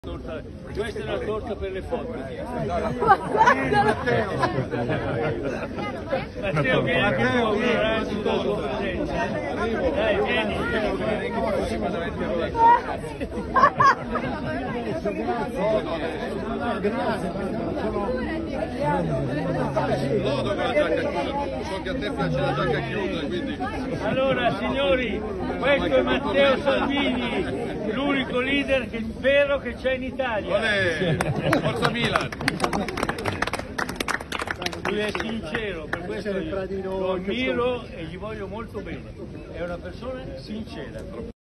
Questa è la torta per le foto. Matteo, vieni anche tu, avrai tutto il tuo presente. Dai, vieni. Lodo con la giacca chiusa, so che a te piace la giacca chiusa, quindi... Allora, signori, questo è Matteo Salvini, l'unico leader vero che c'è in Italia. Olè, forza Milan! Lui è sincero, per questo io lo ammiro e gli voglio molto bene. È una persona sincera.